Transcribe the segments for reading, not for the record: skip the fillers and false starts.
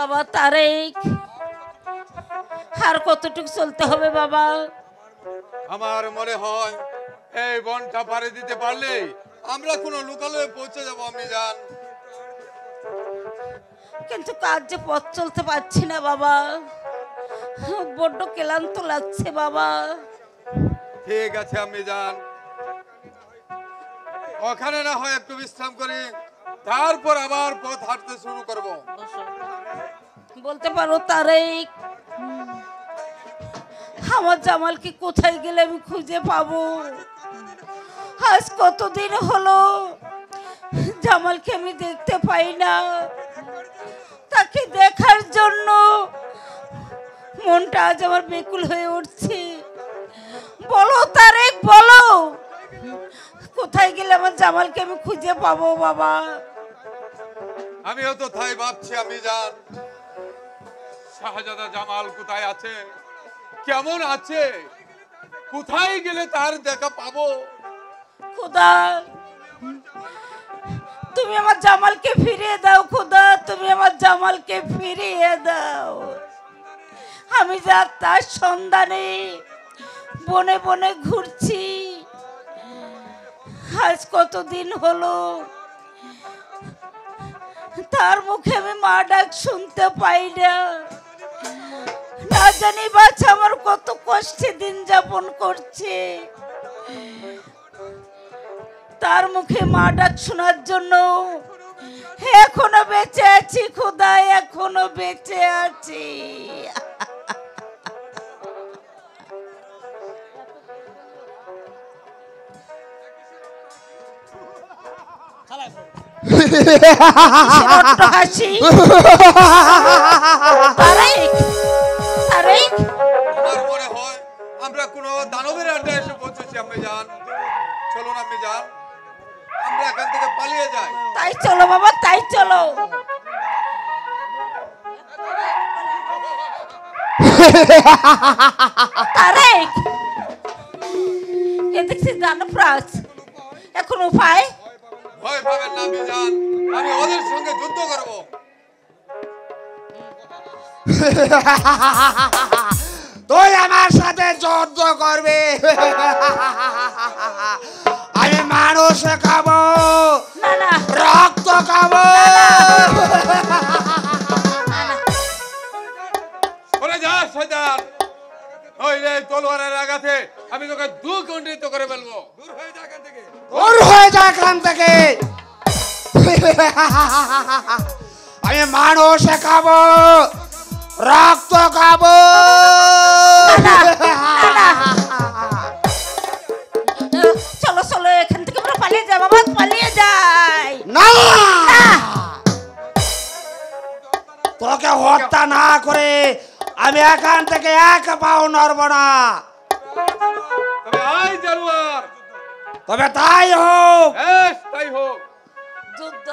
বাবা তারেক, আর কতটুকু চলতে হবে বাবা? আমার মনে হয় এই বনটা পাড়ি দিতে পারলে আমরা কোনো লোকালয়ে পৌঁছে যাব আমি জান। কিন্তু কাজ যে পথ চলতে পারছি না বাবা, বড্ড ক্লান্ত লাগছে বাবা। ঠিক আছে আমি জান, ওখানে না হয় একটু বিশ্রাম করি, তারপর আবার পথ হাঁটতে শুরু করব। বলতে পারো তারেক, আমার জামালকে কোথায় গেলে আমি খুঁজে পাবো? আজ কতদিন হলো জামালকে আমি দেখতে পাই না। তাকে দেখার জন্য মনটা আজ আমার বেকুল হয়ে উঠছে। বলো তারেক, বলো কোথায় গেলে আমার জামালকে আমি খুঁজে পাবো বাবা? আমিও তো তাই ভাবছি আমি জান, শাহজাদা জামাল কোথায় আছে, কেমন আছে, কোথায় গেলে তার দেখা পাবো? খোদা, তুমি আমার জামালকে ফিরিয়ে দাও। খোদা, তুমি আমার জামালকে ফিরিয়ে দাও। আমি যা তার সন্ধানে বনে বনে ঘুরছি, আজ কতদিন হলো তার মুখে আমি মা ডাক শুনতে পাই না। না জানি বাচ্চা আমার কত কষ্টে দিন যাপন করছে, তার মুখে মা ডাক শোনার জন্য এখনো বেঁচে আছি। খোদা, এখনো বেঁচে আছি। হাসি আমার মনে হয় আমরা কোনো দানবের আড্ডায় এসে পৌঁছেছি আমি জান। চলুন আমি জান, আমরা এখান থেকে পালিয়ে যাই। তাই চলো বাবা, তাই চলো। তারেক, এ দেখছি দানবরাজ, এখন উপায়? ভয় পাবেন না আমি জান, আমি ওদের সঙ্গে যুদ্ধ করব। তুই আমার সাথে যুদ্ধ করবি? আমি মানুষ খাবো, না না, রক্ত খাবো। ওরে যা শয়তান, নইলে তলোয়ারের আঘাতে আমি তোকে দুখণ্ডিত করে ফেলবো। দূর হয়ে যা এখান থেকে, দূর হয়ে যা এখান থেকে। আমি মানুষ খাবো, রক্ত খাবো। চলো চলো, এখান থেকে আমরা পালিয়ে যাই বাবা, পালিয়ে যাই। না, তোকে হত্যা না করে আমি এখান থেকে এক পাও নড়ব না। তবে আয় জানোয়ার, তবে তাই হোক। বেশ তাই হোক। যুদ্ধ।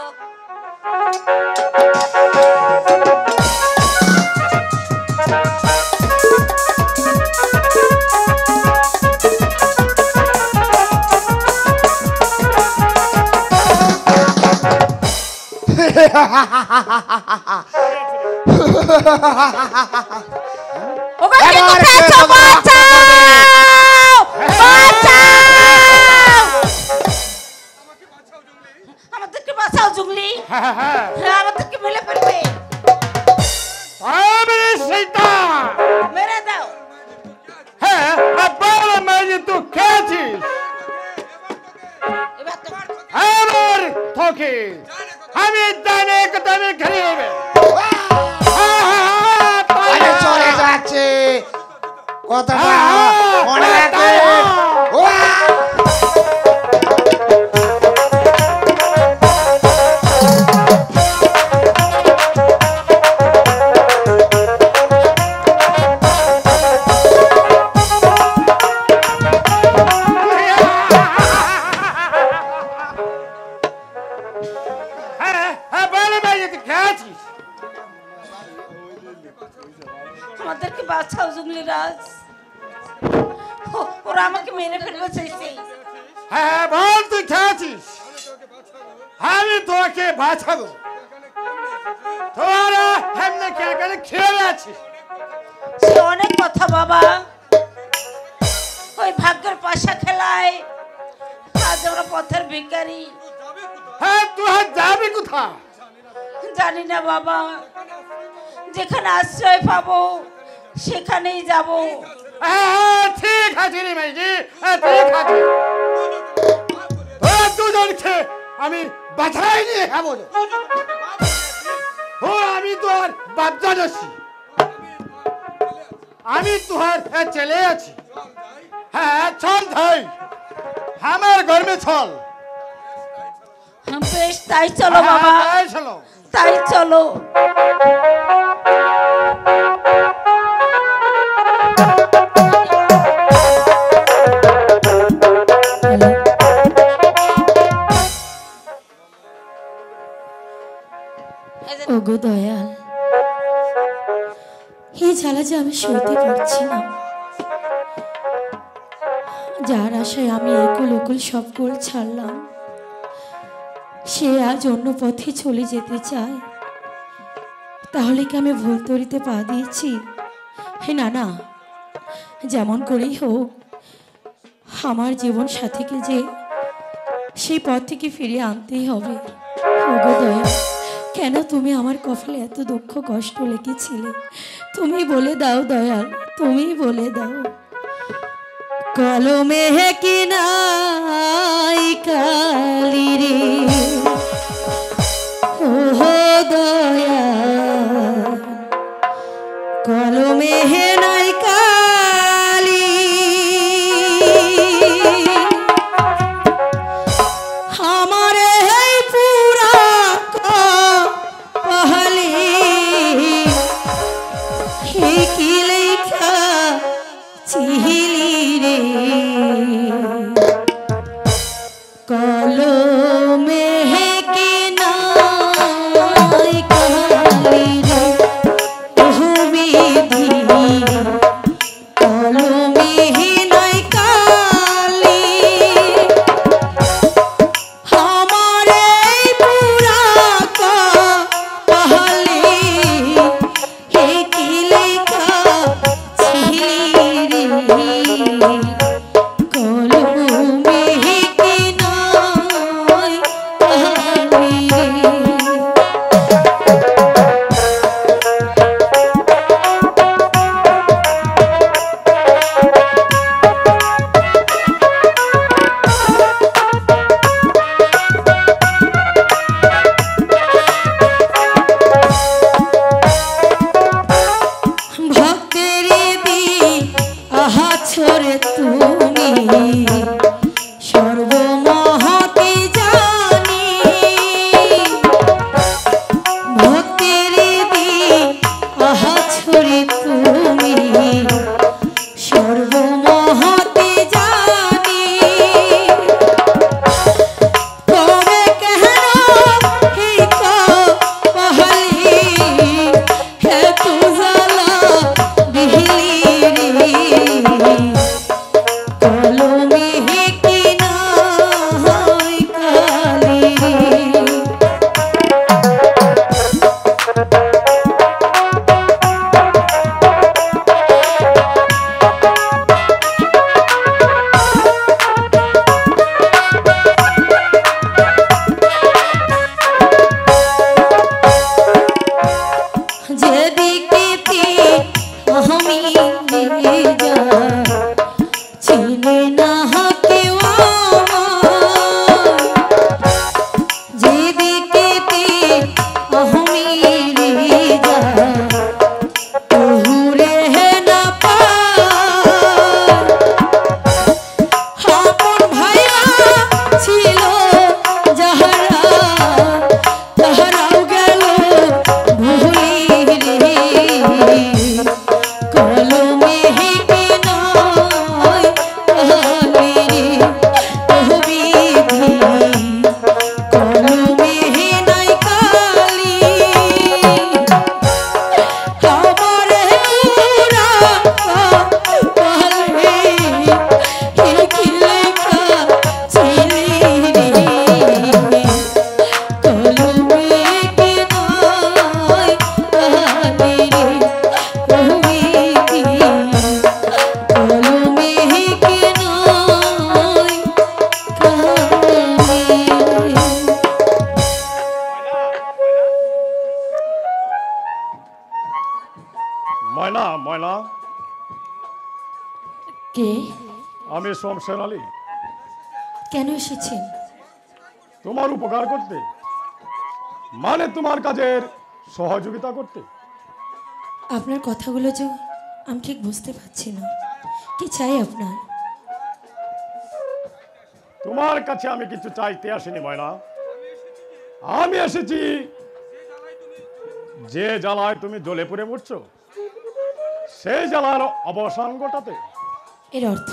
আমাদেরকে বাঁচাও জুগলি, আমাদেরকে মেলে ফেলবে। মেরে দাও। হ্যাঁ, আবার মেরে তো খেয়েছিস। এবার তো আমার তোকে আমি দানে দানে খেয়ে নেবে। আমি চলে যাচ্ছি, কথাটা মনে রাখবে। আমাদেরকে বাঁচাও জুগলি রাজ, ওরা আমাকে মেরে ফেলবে চাইছে। হ্যাঁ বল, তুই খেয়েছিস, আমি তোকে বাঁচাবো। তোরা হেমনে কে করে খেয়ে আছিস? সে অনেক কথা বাবা, ওই ভাগ্যের পাশা খেলায় আজ আমরা পথের ভিখারি। হ্যাঁ তুই যাবি কোথায়? জানি না বাবা, যেখানে আশ্রয় পাবো সেখানেই যাব। ঠিক আছে রে ভাইজি, ঠিক আছে। ওরা দুজনকে আমি বাছাই নিয়ে খাবো। ও আমি তোর বাচ্চা আছি, আমি তোর ছেলে আছি। হ্যাঁ চল ভাই, আমার ঘর মে চল। বেশ তাই চলো বাবা, তাই চলো, তাই চলো। ওগো দয়াল, এই জ্বালা যে আমি সইতে পারছি না। যার আশায় আমি একুল ওকুল সব গোল ছাড়লাম, সে আজ অন্য পথে চলে যেতে চায়। তাহলে কি আমি ভুল তরিতে পা দিয়েছি? হে না না, যেমন করেই হোক আমার জীবন সাথীকে যে সেই পথ থেকে ফিরিয়ে আনতেই হবে। ওগো দয়া, কেন তুমি আমার কপালে এত দুঃখ কষ্ট লিখেছিলে? তুমি বলে দাও দয়াল, তুমি বলে দাও। কলমে কি নাই কালি রে ও দয়াল, কলমে নাই কালি, আমারে পুরা কপালে কি লেখা চিহিলি রে, কলমে কি নাই ময়না ময়না, কে? আমি শমশের আলী। কেন এসেছেন? তোমার উপকার করতে, মানে তোমার কাজের সহযোগিতা করতে। আপনার কথাগুলো যে আমি ঠিক বুঝতে পারছি না, কি চাই আপনার? তোমার কাছে আমি কিছু চাইতে আসিনি ময়না, আমি এসেছি যে জ্বালায় তুমি জ্বলে পুড়ে মরছো সেই জ্বালার অবসান ঘটাতে। এর অর্থ?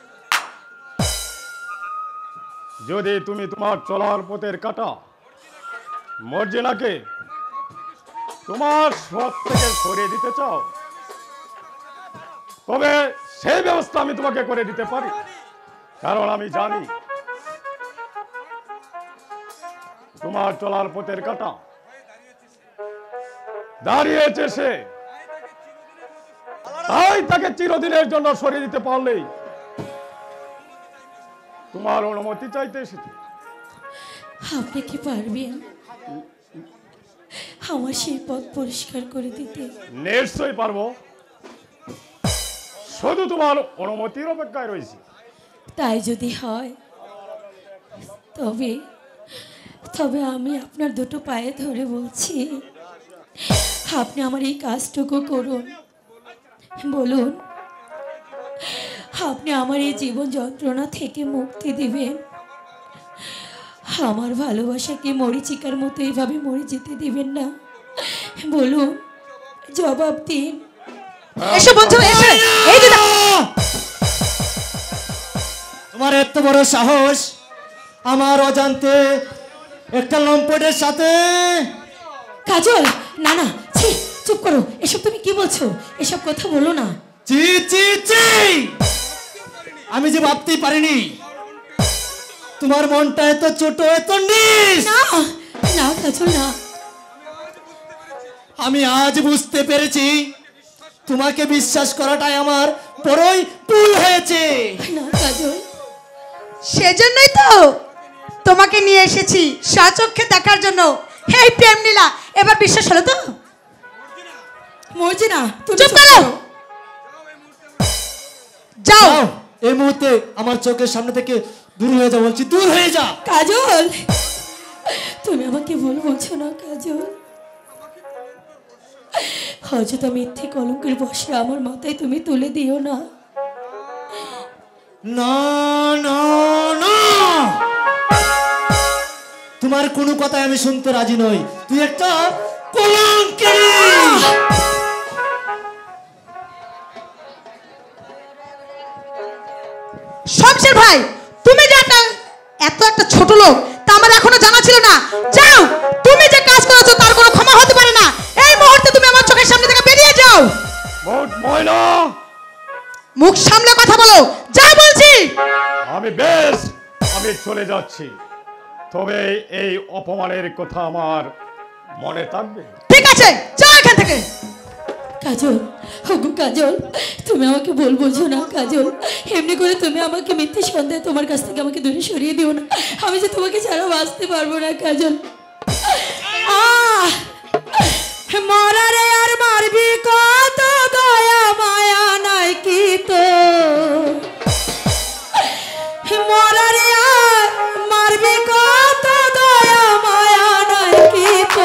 যদি তুমি তোমার চলার পথের কাটা মর্জিনাকে তোমার সৎ থেকে সরিয়ে দিতে চাও, তবে সেই ব্যবস্থা আমি তোমাকে করে দিতে পারি। কারণ আমি জানি তোমার চলার পথের কাটা দাঁড়িয়েছে সে, তাই তাকে চিরদিনের জন্য সরিয়ে দিতে পারলেই তোমার অনুমতি চাইতে এসেছি। আপনি কি পারবেন আমার সেই পথ পরিষ্কার করে দিতে? নিশ্চয়ই পারবো, শুধু তোমার অনুমতির অপেক্ষায় রয়েছি। তাই যদি হয় তবে তবে আমি আপনার দুটো পায়ে ধরে বলছি, আপনি আমার এই কাজটুকু করুন। বলুন, আপনি আমার এই জীবন যন্ত্রণা থেকে মুক্তি দিবেন, আমার ভালোবাসাকে মরিচিকার মতো এইভাবে মরে যেতে দিবেন না। বলুন, জবাব দিন। এসো বন্ধু, এসো। এই যে তোমার এত বড় সাহস, আমার অজান্তে একটা লম্পটের সাথে। কাজল, না না, ছি, চুপ করো। এসব তুমি কি বলছো? এসব কথা বলো না। চি চি চি, আমি যে ভাবতেই পারিনি তোমার মনটা এত ছোট, এত নিস। না না কাজল, না। আমি আজ বুঝতে পেরেছি তোমাকে বিশ্বাস করাটাই আমার বড়ই ভুল হয়েছে। না কাজল, সেজন্যই তো তোমাকে নিয়ে এসেছি স্বচক্ষে দেখার জন্য। এই প্রেম লীলা এবার বিশ্বাস হলো তো? মরছি না, তুমি চুপ করো, যাও। যাও, এই মুহূর্তে আমার চোখের সামনে থেকে দূর হয়ে যা বলছি, দূর হয়ে যা। কাজল, তুমি আমাকে ভুল বলছো না কাজল। অযথা মিথ্যে কলঙ্কের বসে আমার মাথায় তুমি তুলে দিও না। না না না, তোমার কোনো কথাই আমি শুনতে রাজি নই। তুই একটা কলঙ্কিনী। শমশের ভাই, তুমি যে এত একটা ছোট লোক তা আমার এখনো জানা ছিল না। যাও, তুমি যে কাজ করেছো তার কোনো ক্ষমা হতে পারে না। এই মুহূর্তে তুমি আমার চোখের সামনে থেকে বেরিয়ে যাও। ময়না, মুখ সামলে কথা বলো, যা বলছি। আমি চলে যাচ্ছি, তবে এই অপমানের কথা আমার মনে থাকবে। ঠিক আছে, যাও এখান থেকে। কাজল, ওগো কাজল, তুমি আমাকে ভুল বলছো না কাজল। এমনি করে তুমি আমাকে মিথ্যে সন্দেহ তোমার কাছ থেকে আমাকে দূরে সরিয়ে দিও না। আমি যে তোমাকে ছাড়া বাঁচতে পারবো না কাজল। মরারে আর মারবি কত, দয়া মায়া নাই কি তো? মরারে আর মারবি কত, দয়া মায়া নাই কি তো?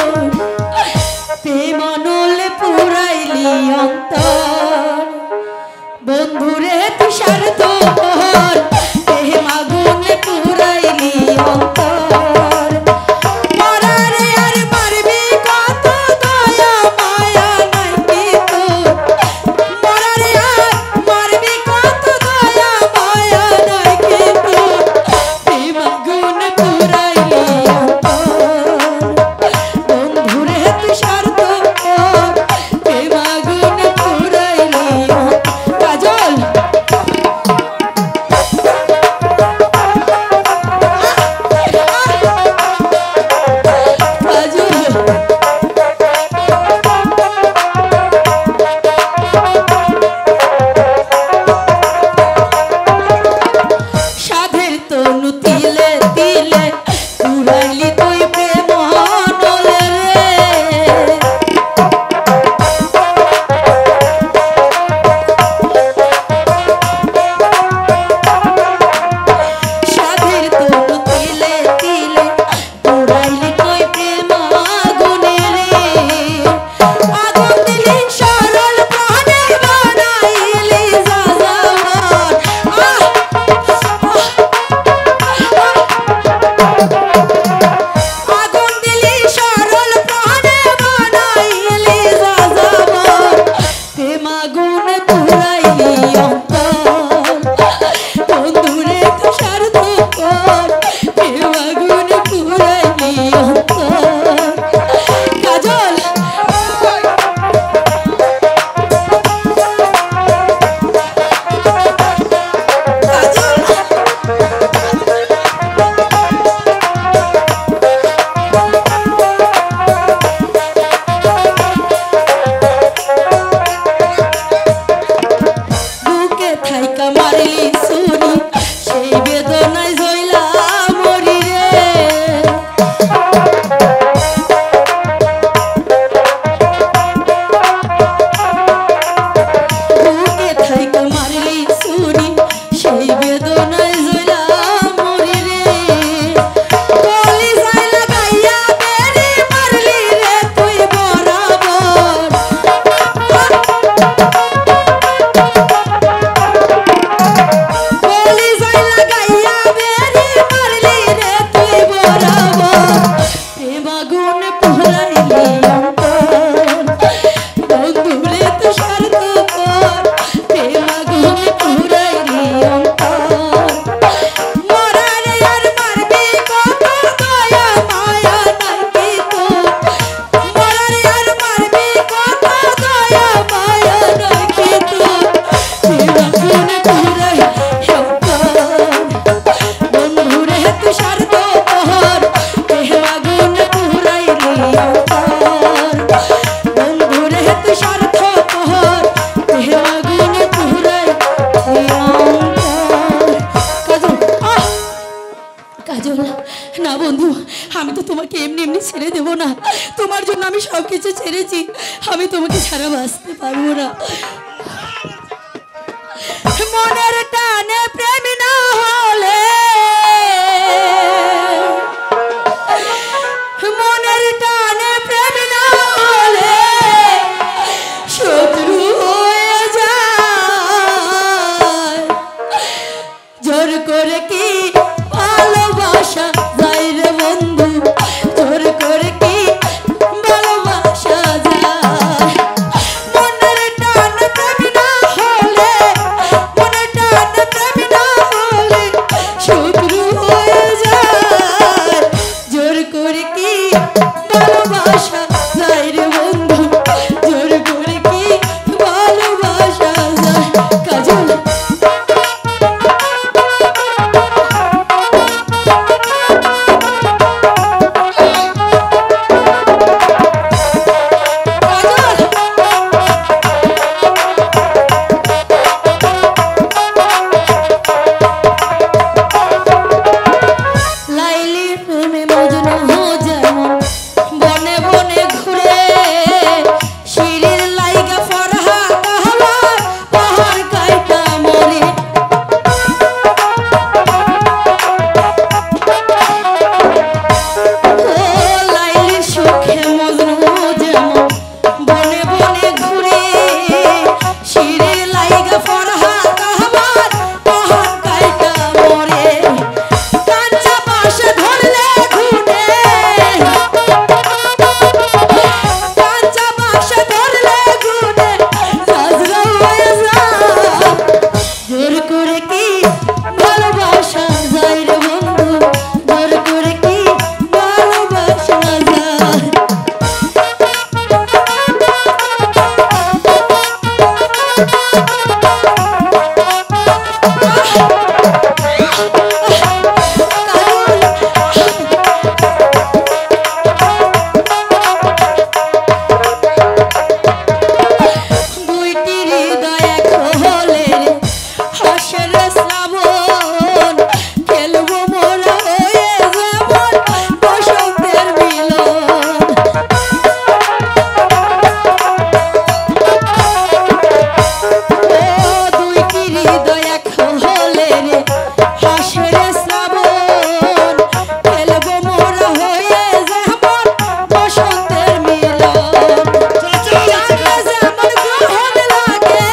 প্রেমানলে পুরাইলি অন্তর, বন্ধুরে তুষার তোর প্রেম আগুনে পুরাইলি অন্তর। তোমার জন্য আমি সব কিছু ছেড়েছি, আমি তোমাকে ছাড়া বাঁচতে পারবো না। মনের টানে প্রেম না হলে, মনের টানে প্রেম না হলে শত্রু হয়ে যায়। জোর করে কি ভালোবাসা যায় রে বন্ধু, জোর করে কি ভালোবাসা যায়। মনের টান প্রেম না হলে, মনের টান প্রেম না হলে শত্রু হয়ে যায়। জোর করে কি ভালোবাসা যায় রে বন্ধু, জোর করে কি ভালোবাসা যায়। কাজল লাইলির প্রেমে মজনু যেমন বনে বনে ঘুরে, শিরির লাইগা ফরহা কাহলা পাহাড় কাইটা মরে। ও লাইলির সুখে মজনু যেমন বনে বনে ঘুরে, শিরির লাইগা ফরহা কাহলা পাহাড় কাইটা মরে। কাঁচা বাঁশ ধরলে ঘুরে, কাঁচা বাঁশ ধরলে ঘুরে সাজরা হয়ে যায়। জোর করে কি ভালোবাসা যায় রে বন্ধু, জোর করে কি ভালোবাসা যায়। দুইটি হৃদয় এক হলে রে হাসের শ্রাবণ, খেলবো মোরা হয়ে যেমন বসন্তের মিলন। ও দুইটি হৃদয় এক হলে রে হাসের শ্রাবণ, খেলবো মোরা হয়ে যেমন বসন্তের মিলন। চাঁদে যেমন গ্রহণ লাগে,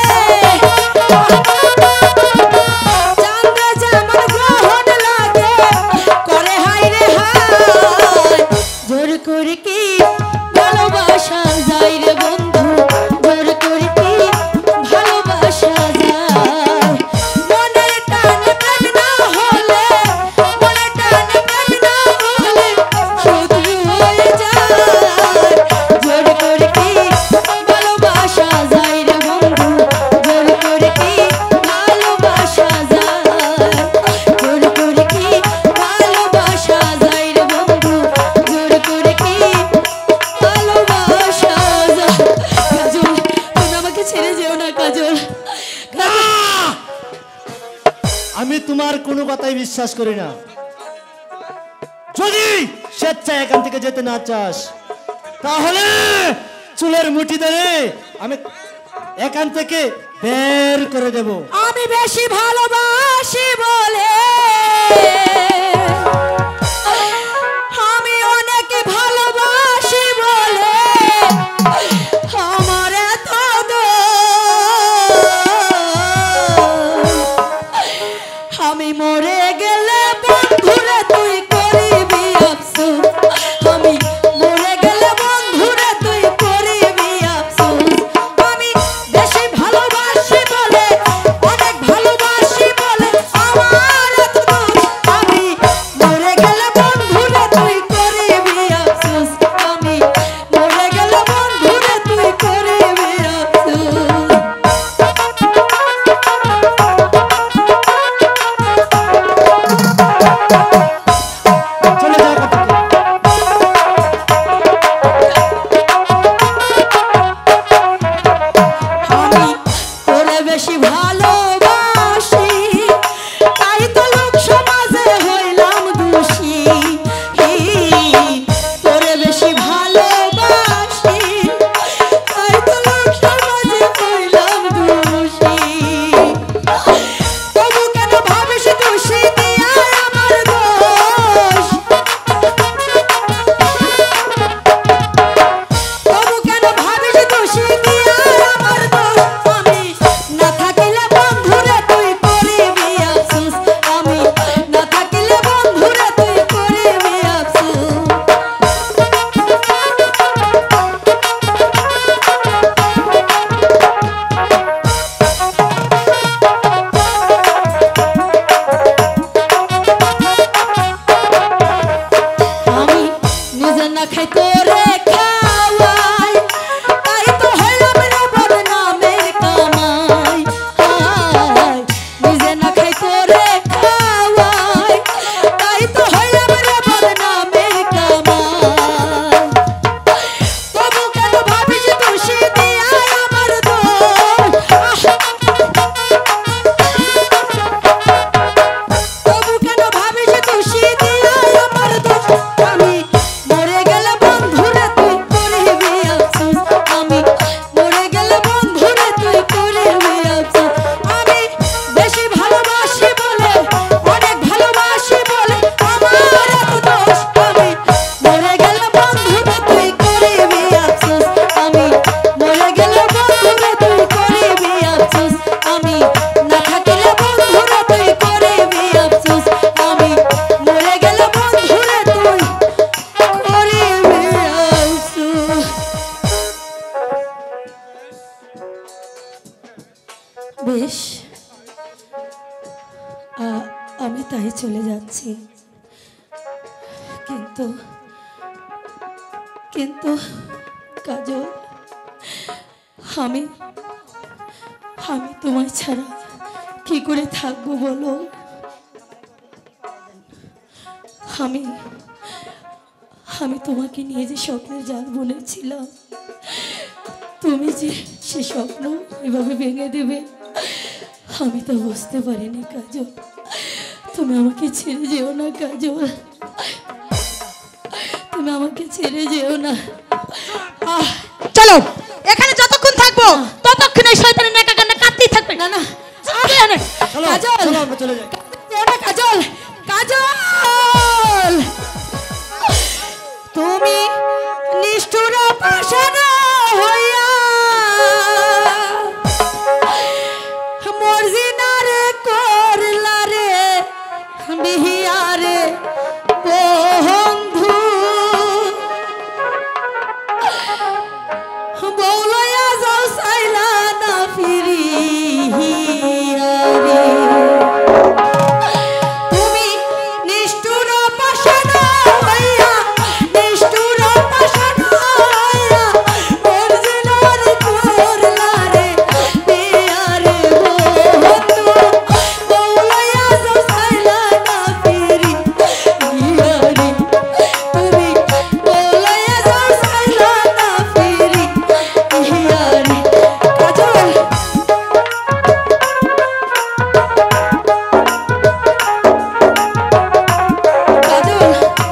চাঁদে যেমন গ্রহণ লাগে করে হায় রে হায়। জোর করে কি ভালোবাসা যায় রে বন্ধু, জোর করে কি ভালোবাসা যায়। মনের টান প্রেম না হলে, মনের টান প্রেম না হলে শত্রু হয়ে যায়। জোর করে কি ভালোবাসা যায় রে বন্ধু, জোর করে কি ভালোবাসা যায়। জোর করে কি ভালোবাসা যায় রে বন্ধু, জোর করে কি ভালোবাসা যায়। কাজল তুমি আমাকে ছেড়ে যেও না কাজল। আমি তোমার কোনো কথাই বিশ্বাস করি না। যদি স্বেচ্ছায় এখান থেকে যেতে না চাস, তাহলে চুলের মুঠি ধরে আমি এখান থেকে বের করে দেব। আমি বেশি ভালোবাসি বলে, আমি অনেক ভালোবাসি বলে আমার এত দোষ। আমি মরে গেলে বন্ধুরে তুই করিবি আফসোস, আমি মরে গেলে বন্ধুরে তুই করিবি আফসোস। আমি বেশি ভালোবাসি বলে, অনেক ভালোবাসি বলে আমার এত দোষ। আমি বেশ, আমি তাই চলে যাচ্ছি। কিন্তু কিন্তু কাজল, আমি আমি তোমায় ছাড়া কি করে থাকবো বলো? আমি আমি তোমাকে নিয়ে যে স্বপ্নের জাল বুনেছিলাম, তুমি যে সে স্বপ্ন এভাবে ভেঙে দেবে আমি তো বুঝতে পারিনি কাজল। তুমি আমাকে ছেড়ে যেও না কাজল, তুমি আমাকে ছেড়ে যেও না। চলো, এখানে যতক্ষণ থাকবো ততক্ষণ এই শয়তানের নাকা কান্না কাঁদতেই থাকবে। না না, কাজল, চলো আমরা চলে যাই। কাজল, কাজল, তুমি নিষ্ঠুর পাষাণ হইয়া মর্জিনারে করলা রে বিহিয়ারে বন্ধু, বৌলয়া যাও সাইলা না ফিরিয়া রে। তুমি নিষ্ঠুর পাষাণ হইয়া, নিষ্ঠুর পাষাণ হইয়া মর্জিনার করলা রে বিহিয়ারে বন্ধু, বৌলয়া যাও সাইলা না ফিরিয়া রে। তুমি বৌলয়া যাও সাইলা না ফিরিয়া রে। কাজল, কাজল,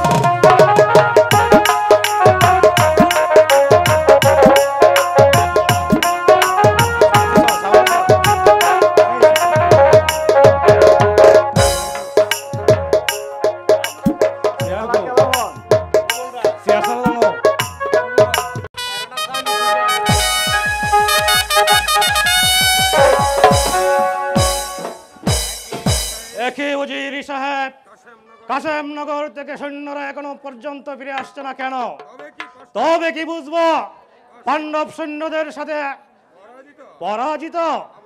একই উজির সাহেব, কাসেমনগর থেকে সৈন্যরা এখনো পর্যন্ত ফিরে আসছে না কেন? তবে কি বুঝবো পাণ্ডব সৈন্যদের সাথে পরাজিত?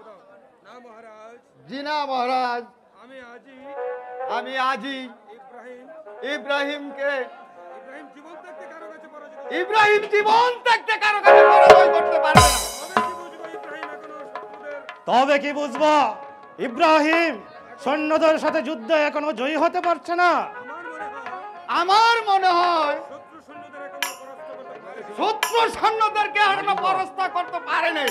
জি না মহারাজ, আমি আজই ইব্রাহিমকে ইব্রাহিম জীবন থাকতে কারো কাছে পরাজয় করতে পারবে না। তবে কি বুঝবো ইব্রাহিম সৈন্যদের সাথে যুদ্ধে এখনো জয়ী হতে পারছে না? আমার মনে হয় শত্রু সৈন্যদেরকে এখনো পরাস্ত করতে পারেনি।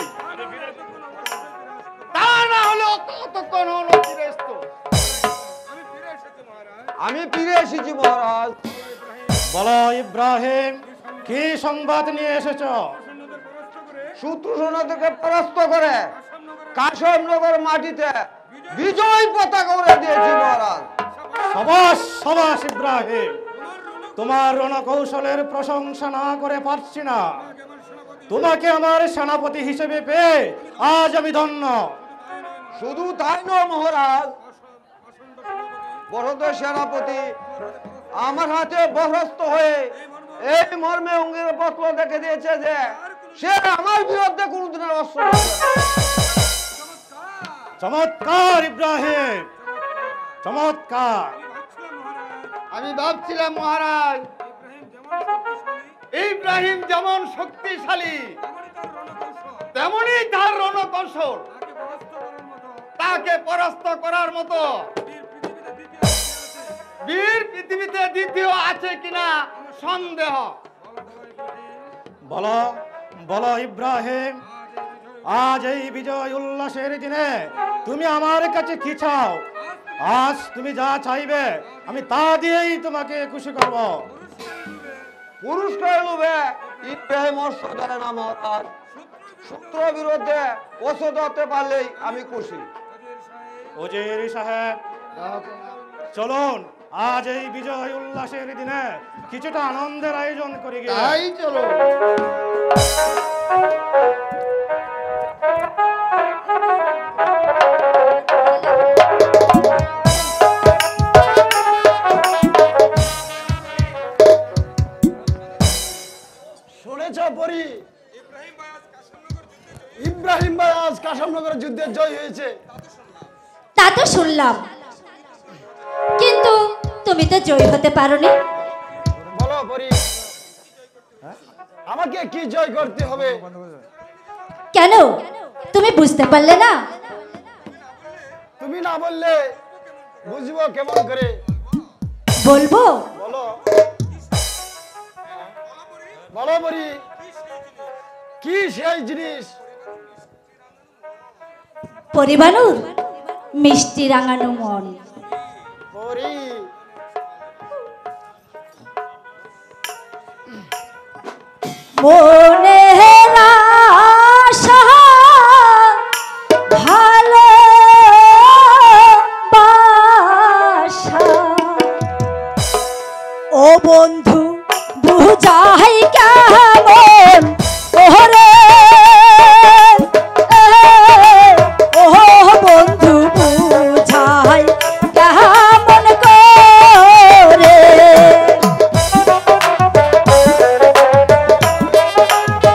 তা না হলে কতক্ষণ হলো ফিরে আসতো। আমি ফিরে এসেছি মহারাজ। বলো ইব্রাহিম, কি সংবাদ নিয়ে এসেছ? শত্রু সৈন্যদেরকে পরাস্ত করে কাশেমনগর মাটিতে বিজয় পতাকা উড়ে দিয়েছি মহারাজ। সাবাস সাবাস ইব্রাহিম, তোমার রণকৌশলের প্রশংসা না করে পারছি না। তোমাকে আমার সেনাপতি হিসেবে পেয়ে আজ আমি ধন্য। শুধু তাই নয় মহারাজ, বড়দের সেনাপতি আমার হাতে বরখাস্ত হয়ে এই মর্মে অঙ্গের পত্র দেখে দিয়েছে যে সে আমার বিরুদ্ধে কোনদিনের অস্ত্র চালাবে না। চমৎকার ইব্রাহিম, চমৎকার। আমি ভাবছিলাম মহারাজ, ইব্রাহিম যেমন শক্তিশালী তেমনি তার রণকৌশল, তাকে পরাস্ত করার মতো বীর পৃথিবীতে দ্বিতীয় আছে কিনা সন্দেহ। বলো বলো ইব্রাহিম, আজ এই বিজয় উল্লাসের দিনে তুমি আমার কাছে কি চাও? আজ তুমি যা চাইবে আমি তা দিয়েই তোমাকে খুশি করব। পুরস্কার লোভে ইব্রাহিম অস্ত্র ধরে না মহারাজ। শত্রু বিরুদ্ধে অস্ত্র ধরতে পারলেই আমি খুশি। উজির সাহেব, চলুন আজ এই বিজয় উল্লাসের দিনে কিছুটা আনন্দের আয়োজন করি গিয়ে। তাই চলো। শুনেছ পরি ইব্রাহিম ভাই আজ কাশামনগরের যুদ্ধে জয় হয়েছে। তা তো শুনলাম, কিন্তু তুমি তো জয় হতে পারোনি। বলো পরি, আমাকে কি জয় করতে হবে? কেন তুমি বুঝতে পারলে না? তুমি না বললে বুঝবো কেমন করে? বলবো। বলো বলো পরি, কি সেই জিনিস? পরিবানুর মিষ্টি রাঙানো মন। পরি মনে আশা ভালো বাসা, ও বন্ধু বুঝাই কেমন ওরে, ও বন্ধু বুঝাই কেমন করে।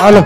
আলো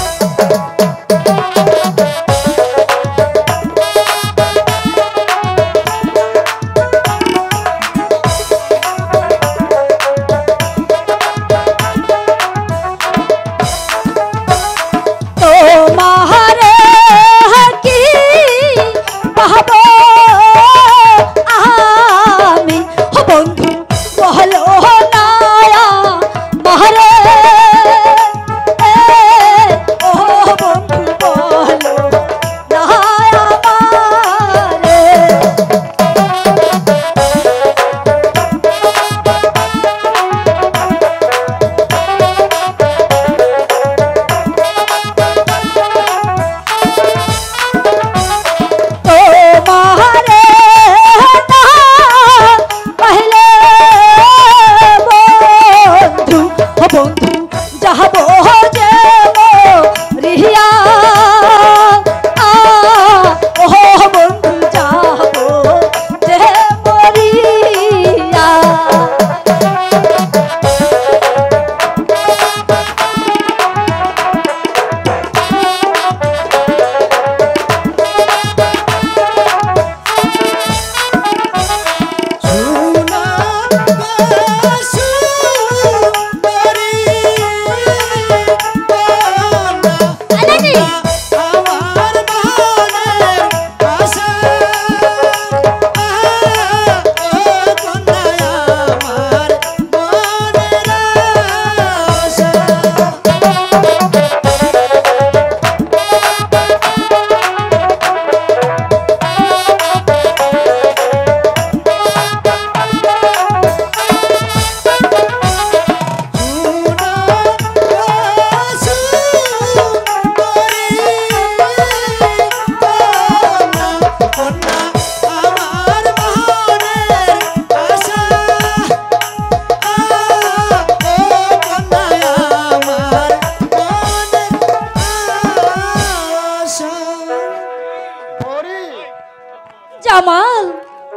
জামাল,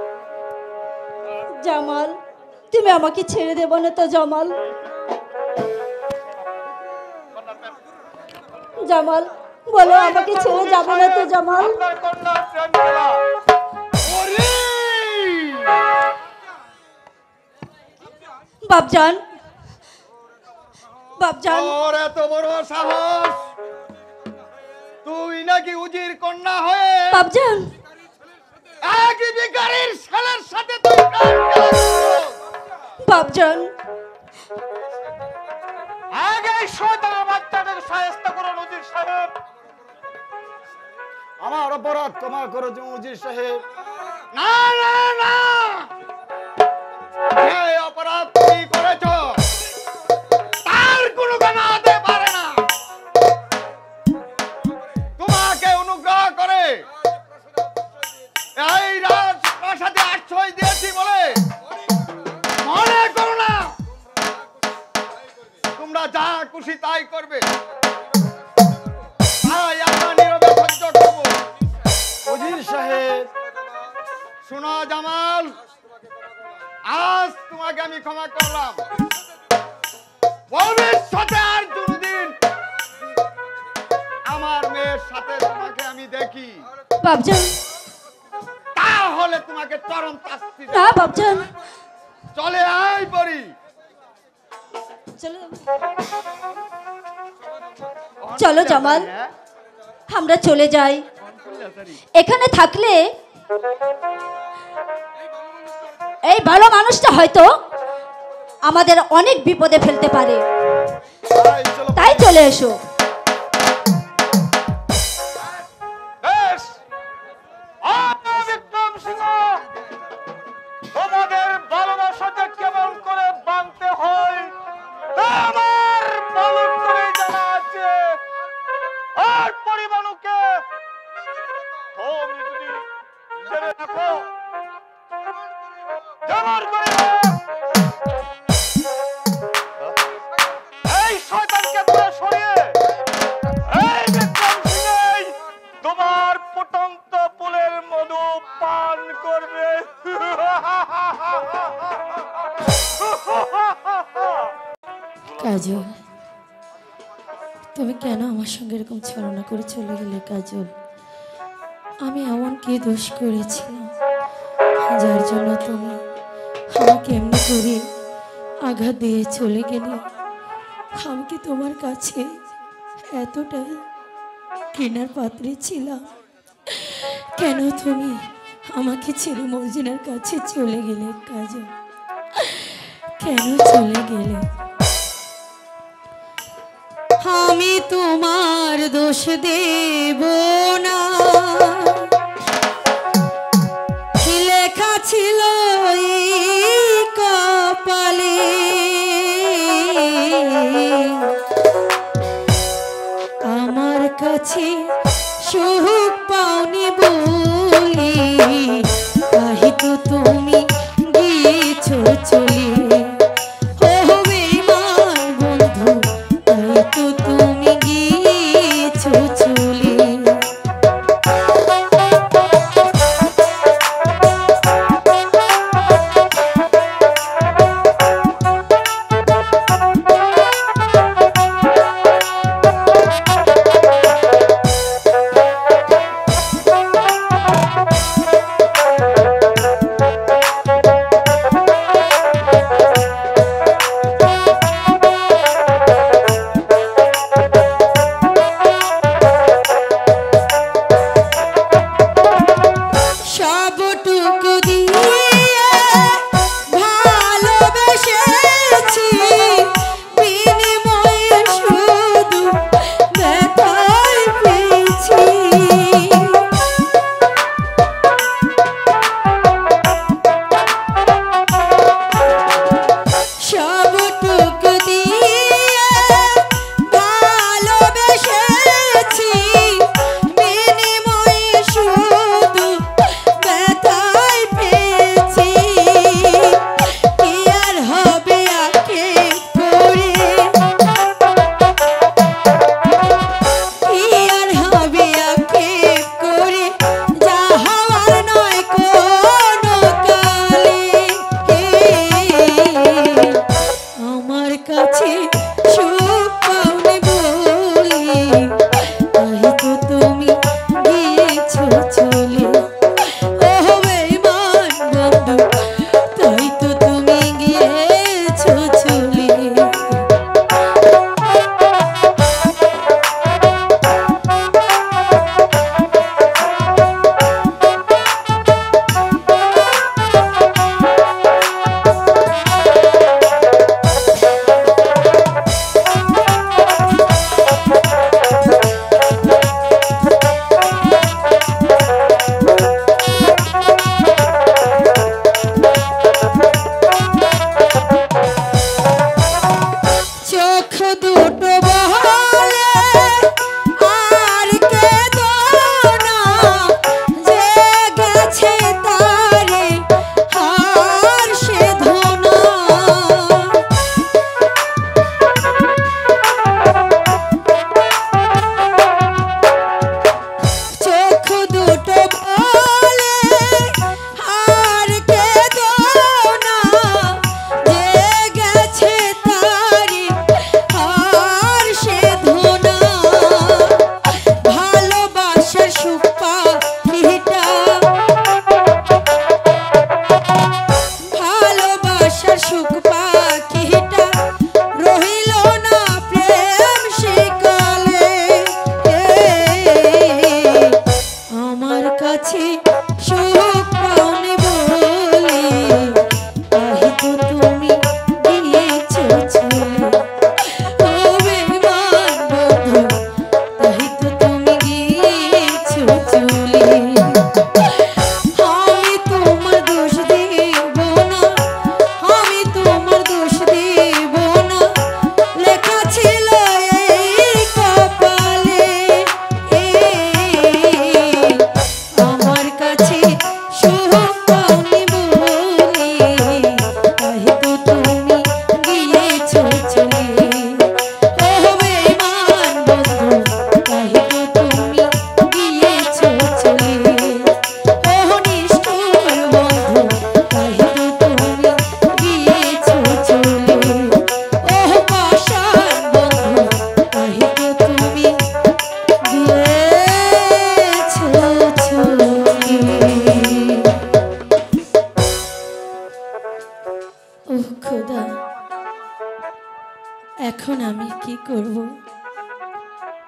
জামাল, তুমি আমাকে ছেড়ে দেবো না তো জামাল? জামাল বলো, আমাকে ছেড়ে যাবে না তো জামাল? বাপজান, বাপজান, ওর এত বড় সাহস, তুই নাকি উজির কন্যা হয়ে বাপজান, এক ভিখারির ছেলের সাথে তুই প্রেম করেছিস? বাপজান, আগে শয়তানের বাচ্চাদের শায়েস্ত করুন উজির সাহেব। আমার অপরাধ ক্ষমা করে দিন উজির সাহেব। না না না, এই অপরাধ তুমি করেছ তার কোনো গানা হতে পারে না। তোমাকে অনুগ্রহ করে এই রাজপ্রাসাদে আশ্রয় দিয়েছি বলে মনে করো না তোমরা যা খুশি তাই করবে। তাই আমরা নীরবে সহ্য করবো। উজির সাহেব, শোনো জামাল, আজ তোমাকে আমি ক্ষমা করলাম। ভবিষ্যতে আর কোনদিন আমার মেয়ের সাথে তোমাকে আমি দেখি বাপজান, তাহলে তোমাকে চরম শাস্তি দেব। না বাপজান, চলে আয় পরি। চলো চলো জামাল, আমরা চলে যাই। এখানে থাকলে এই ভালো মানুষটা হয়তো আমাদের অনেক বিপদে ফেলতে পারে, তাই চলে এসো। বেশ, বিক্রম সিংহ, তোমাদের ভালোবাসাকে কেমন করে বাঁধতে হয় আমার ভালো করে জানা আছে। আর পরিবারকে তুমি যদি জেনে রাখো, যেমন করে এই শয়তানকে দূরে সরিয়ে এই বিক্রম সিংহ তোমার ফুটন্ত ফুলের মধু পান করবে। কাজল, তুমি কেন আমার সঙ্গে এরকম ছলনা করে চলে গেলে কাজল? আমি এমন কি দোষ করেছিলাম যার জন্য তুমি আমাকে এমনি করে আঘাত দিয়ে চলে গেলে? আমি কি তোমার কাছে এতটাই ঘৃণার পাত্রে ছিলাম? কেন তুমি আমাকে ছেড়ে মর্জিনার কাছে চলে গেলে কাজল? কেন চলে গেলে? আমি তোমার দোষ দেব না, কি লেখা ছিল এই কপালে, আমার কাছে সুখ পাওনি বলি তাই তো তুমি গিয়েছো চলে। ও বেঈমান বন্ধু, তাই তো তুমি গিয়েছো চলে।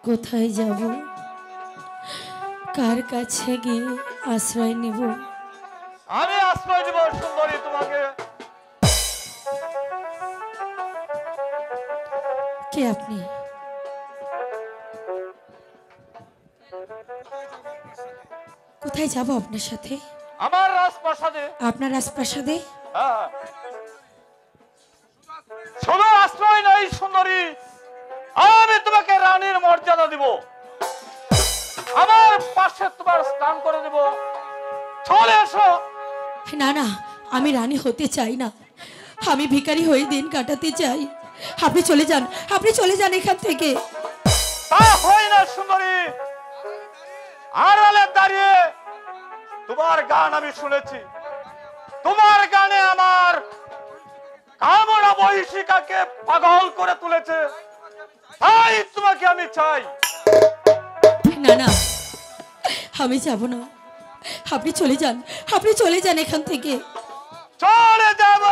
কোথায় যাব, কার কাছে গিয়ে আশ্রয় নেব? আমি আশ্রয় দেব সুন্দরী তোমাকে। কে আপনি? কোথায় যাব আপনার সাথে? আমার রাজপ্রাসাদে। আপনার রাজপ্রাসাদে? হ্যাঁ। শুধু আশ্রয় নয় সুন্দরী, আমি তোমাকে রানীর মর্যাদা দিব, আমার পাশে তোমার স্নান করে দেব। চলে এসো। না না, আমি রানী হতে চাই না, আমি ভিখারি হয়ে দিন কাটাতে চাই। আপনি চলে যান, আপনি চলে যান এখান থেকে। তা হয় না সুন্দরী, আড়ালে দাঁড়িয়ে তোমার গান আমি শুনেছি, তোমার গানে আমার কামনা বহিষিকাকে পাগল করে তুলেছে, তাই তোমাকে আমি চাই। না না, আমি যাব না, আপনি চলে যান, আপনি চলে যান এখান থেকে। চলে যাব?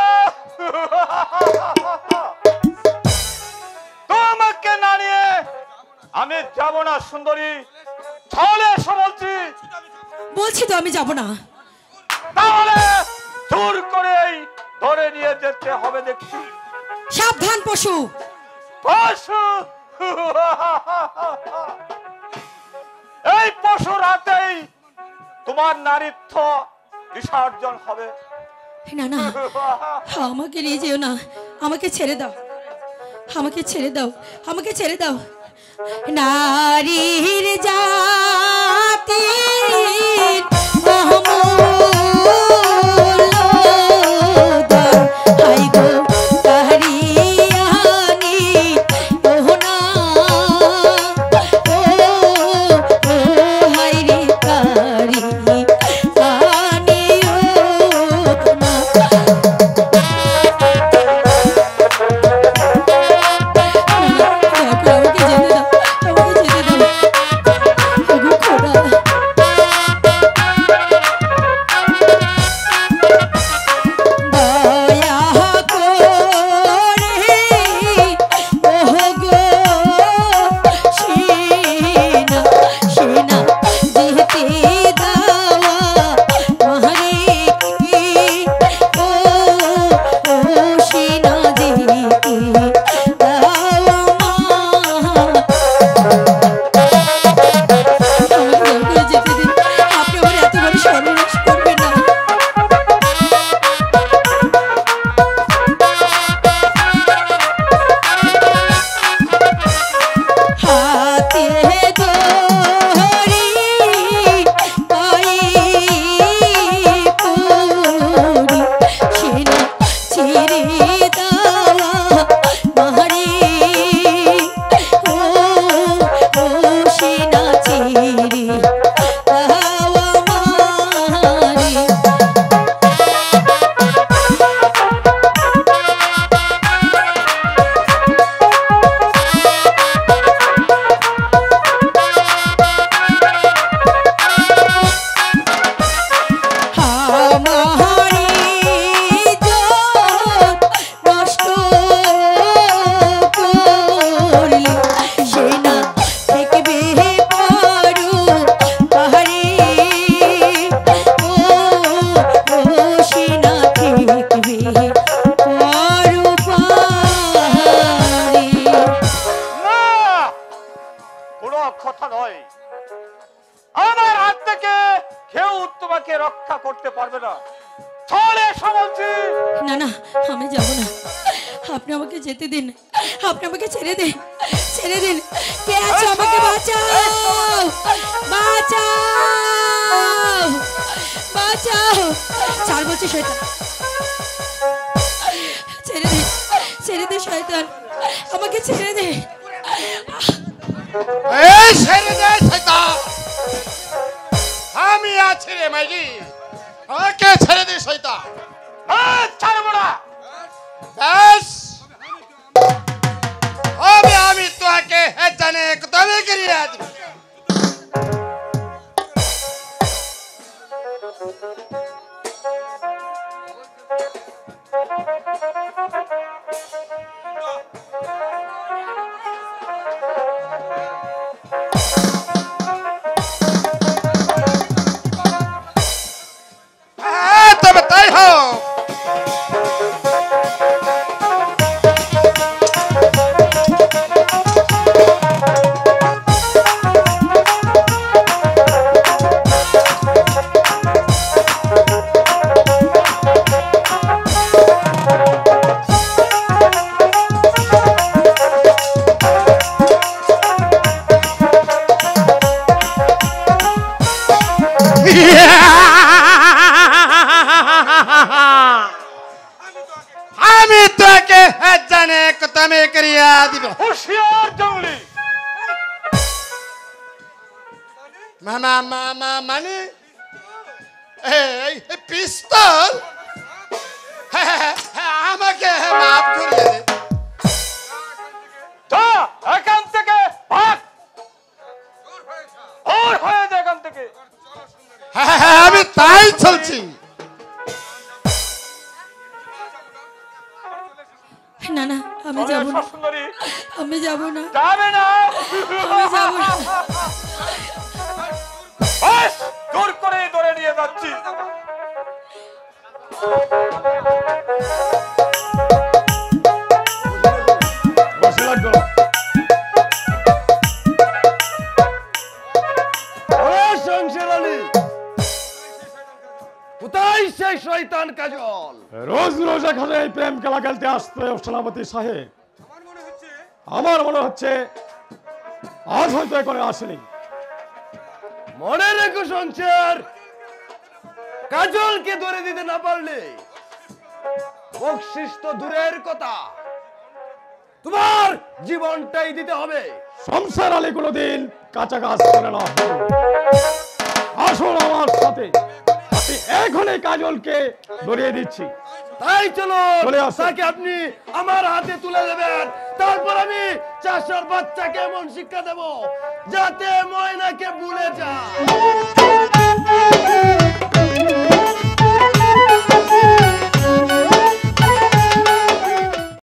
তোমাকে না নিয়ে আমি যাব না সুন্দরী, চলে এসো বলছি। বলছি তো আমি যাব না। তাহলে জোর করেই ধরে নিয়ে যেতে হবে দেখছি। সাবধান পশু। পশু? এই পশুর হাতেই তোমার নারীত্ব বিসর্জন হবে। না না, আমাকে নিয়ে যেও না, আমাকে ছেড়ে দাও, আমাকে ছেড়ে দাও, আমাকে ছেড়ে দাও। নারীর জাতি কথা নয়, আমার হাত থেকে কেউ তোমাকে রক্ষা করতে পারবে না। চলে এসো বলছি। না না, আমি যাব না, আপনি আমাকে যেতে দিন, আপনি আমাকে ছেড়ে দিন, ছেড়ে দিন। কে আছে? আমাকে বাঁচাও, বাঁচাও, বাঁচাও। চার বলছি শয়তান, ছেড়ে দে, ছেড়ে দে শয়তান, আমাকে ছেড়ে দে। এই ছেড়ে দে শয়তান, আমি আছি রে মাইরি, আমাকে ছেড়ে দে শয়তান। ছাড়বো না। ব্যাস, আমি তোকে জানে তবে করিয়ে আসবি। তুমি করিয়া দিব। হুঁশিয়ার জঙ্গলি। মানে এই পিস্তল আমাকে মাফ করিয়ে দে। যা এখান থেকে ভাগ, ওর হয়ে যা এখান থেকে। আমি তাই চলছি। না না, আমি যাব না, সুন্দরী আমি যাব না, যাবে না, আমি যাব না। বাস জোর করে ধরে নিয়ে যাচ্ছি। কোথায় সেই শয়তান কাজল? রোজ রোজ এখানে এই প্রেম খেলা খেলতে আসতে সেনাপতি সাহেব, আমার মনে হচ্ছে আজ হয়তো এখানে আসেনি। মনে রেখো সংসার, কাজলকে ধরে দিতে না পারলে বকশিস তো দূরের কথা, তোমার জীবনটাই দিতে হবে। সংসার আলী কোনোদিন কাঁচা কাজ করে না। আসুন আমার সাথে, আমি এখনই কাজলকে ধরিয়ে দিচ্ছি। তাই চলো, চলে আসো। তাকে আপনি আমার হাতে তুলে দেবেন, তারপর আমি চাষার বাচ্চাকে এমন শিক্ষা দেব যাতে ময়নাকে ভুলে যায়।